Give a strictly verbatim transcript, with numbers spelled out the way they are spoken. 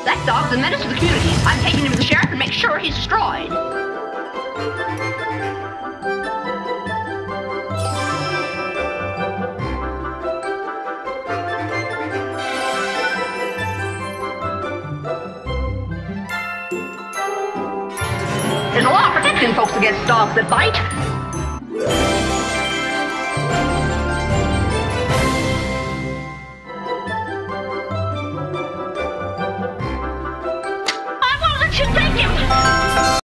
That dog's a menace to the community. I'm taking him to the sheriff and make sure he's destroyed. There's a law protecting folks against dogs that bite.